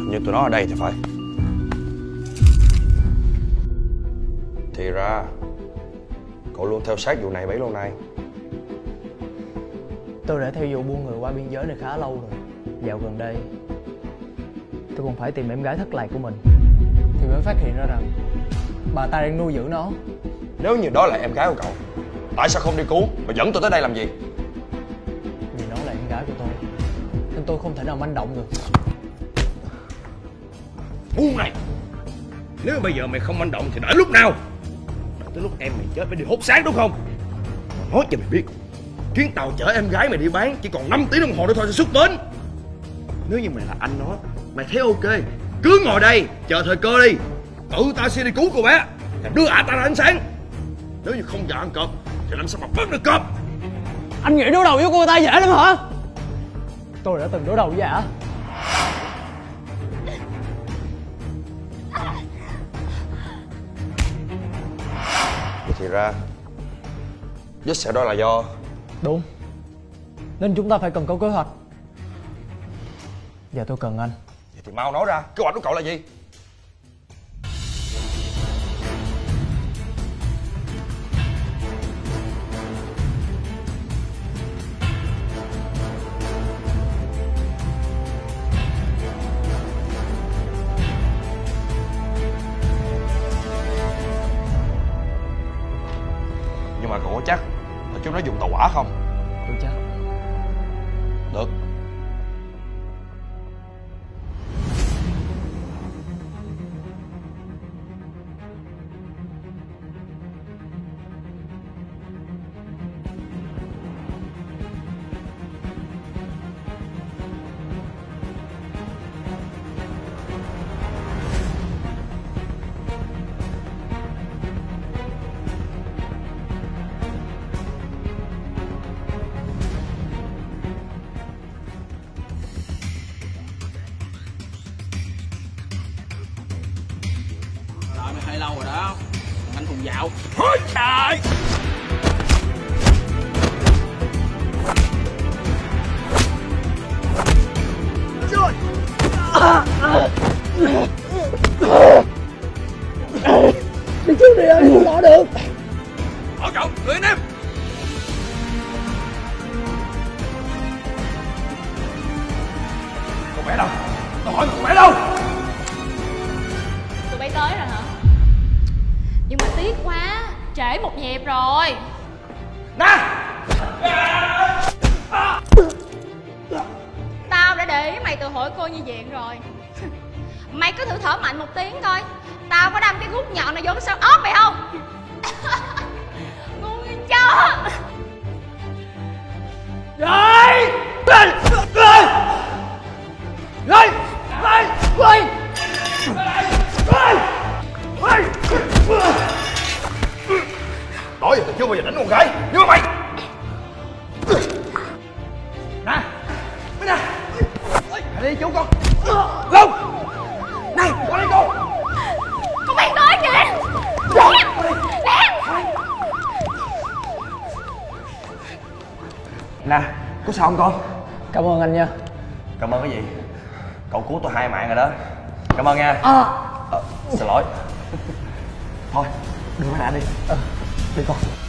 như tụi nó ở đây thì phải. Thì ra cậu luôn theo sát vụ này bấy lâu nay. Tôi đã theo vụ buôn người qua biên giới này khá lâu rồi. Dạo gần đây tôi còn phải tìm em gái thất lạc của mình thì mới phát hiện ra rằng bà ta đang nuôi dưỡng nó. Nếu như đó là em gái của cậu, tại sao không đi cứu mà dẫn tôi tới đây làm gì? Vì nó là em gái của tôi nên tôi không thể nào manh động được. Buông này, nếu bây giờ mày không manh động thì đợi lúc nào? Đợi tới lúc em mày chết phải đi hốt xác đúng không? Mà nói cho mày biết, chuyến tàu chở em gái mày đi bán chỉ còn 5 tiếng đồng hồ nữa thôi sẽ xuất bến. Nếu như mày là anh nó, mày thấy ok, cứ ngồi đây chờ thời cơ đi. Tự ta sẽ đi cứu cô bé và đưa ả ta ra ánh sáng. Nếu như không vào ăn cọp thì làm sao mà bắt được cọp? Anh nghĩ đối đầu với cô ta dễ lắm hả? Tôi đã từng đối đầu với ả. Thì ra vết sẹo đó là do... Đúng. Nên chúng ta phải cần có kế hoạch. Và tôi cần anh. Vậy thì mau nói ra, kế hoạch của cậu là gì? Nhưng mà cậu có chắc là chúng nó dùng tàu hỏa không? Tôi chắc. Được. Đợi mày hơi lâu rồi đó. Anh cùng dạo. Ôi trời! Đi trước đi anh, không bỏ được. Ở cậu, người anh em! Con bé đâu? Tao hỏi con bé đâu? Tụi bay tới rồi hả? Nhưng mà tiếc quá, trễ một nhịp rồi. Nè! Tao đã để ý mày từ hồi cô nhi viện rồi. Mày cứ thử thở mạnh một tiếng coi. Tao có đâm cái guốc nhọn này vô cái xương ốp mày không? Ngu như chó. Rồi! Lên! Lên! Lên! Lên! Lên! Đó giờ tao chưa bao giờ đánh con gái, nhưng mà mày... Nè! Mấy nè! Hãy đi chú con! Long! Này! Qua đây con! Con mày tới kìa! Lẹ! Lẹ! Nè, có sao không con? Cảm ơn anh nha. Cảm ơn cái gì? Cậu cứu tôi 2 mạng rồi đó. Cảm ơn nha. Xin lỗi. Thôi, đưa mấy nè đi. Đi con.